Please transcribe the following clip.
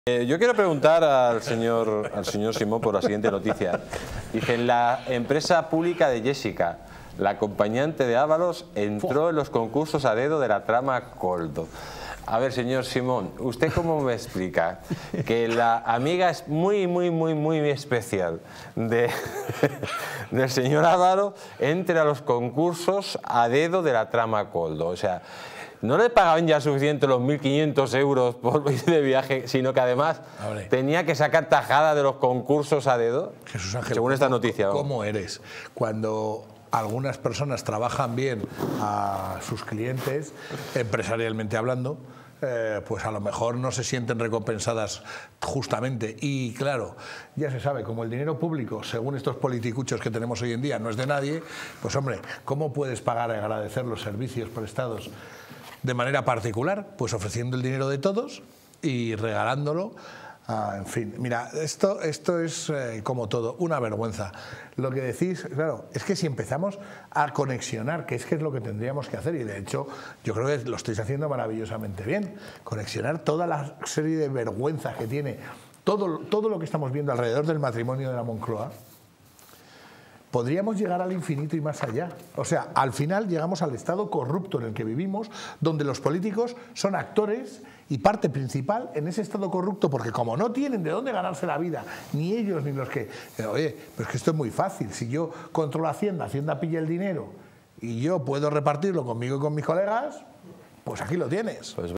Yo quiero preguntar al señor Simón por la siguiente noticia. Dice, en la empresa pública de Jessica, la acompañante de Ábalos entró en los concursos a dedo de la trama Koldo. A ver, señor Simón, ¿usted cómo me explica que la amiga es muy especial del señor Ábalos entre a los concursos a dedo de la trama Koldo? O sea, no le pagaban ya suficiente los 1.500 euros por ir de viaje, sino que además tenía que sacar tajada de los concursos a dedo. Jesús Ángel, según esta noticia. ¿Cómo eres? Cuando algunas personas trabajan bien a sus clientes, empresarialmente hablando, pues a lo mejor no se sienten recompensadas justamente. Y claro, ya se sabe, como el dinero público, según estos politicuchos que tenemos hoy en día, no es de nadie, pues hombre, ¿cómo puedes pagar y agradecer los servicios prestados de manera particular? Pues ofreciendo el dinero de todos y regalándolo. En fin, mira, esto es como todo, una vergüenza. Lo que decís, claro, es que si empezamos a conexionar, que es lo que tendríamos que hacer, y de hecho yo creo que lo estáis haciendo maravillosamente bien, conexionar toda la serie de vergüenzas que tiene todo lo que estamos viendo alrededor del matrimonio de la Moncloa, podríamos llegar al infinito y más allá. O sea, al final llegamos al estado corrupto en el que vivimos, donde los políticos son actores y parte principal en ese estado corrupto, porque como no tienen de dónde ganarse la vida, ni ellos ni los que... Oye, pues que esto es muy fácil. Si yo controlo Hacienda, Hacienda pilla el dinero y yo puedo repartirlo conmigo y con mis colegas, pues aquí lo tienes.